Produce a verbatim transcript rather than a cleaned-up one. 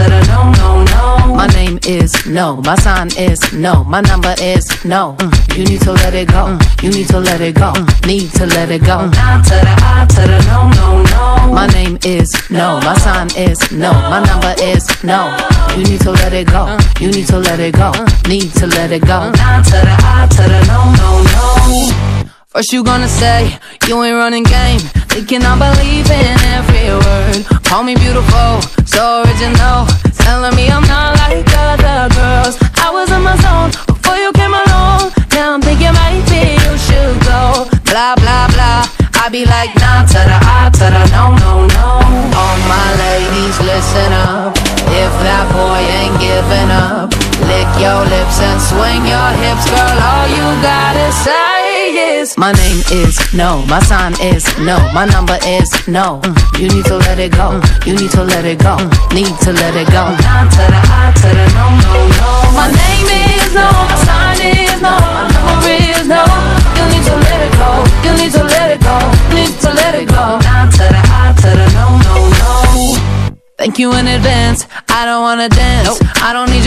to the no, no, no. My name is no, my sign is no, my number is no. Mm. You need to let it go, mm. You need to let it go, mm. Need to let it go. Nah to the I to the no, no, no. My name is no, my sign is no, my number is no. You need to let it go, you need to let it go, need to let it go. Nah to the I to the no, no, no. First you gonna say you ain't running game, thinking I believe in every word. Call me beautiful, so original, telling me I'm not like other girls. I was in my zone before you came along. Now I'm thinking maybe you should go. Blah blah blah, I be like nah to the I to the no, no, no. All my ladies listen up, if that boy ain't giving up, lick your lips and swing your hips, girl. All you gotta say is my name is no, my sign is no, my number is no. Mm. You need to let it go, mm. You need to let it go, mm. Need to let it go. Nah to the I to the no, no, no. My name is no, my sign is no, my number is no. You need to let it go, you need to let it go, need to let it go. Nah to the I to the no, no, no. Thank you in advance, I don't wanna dance, nope. I don't need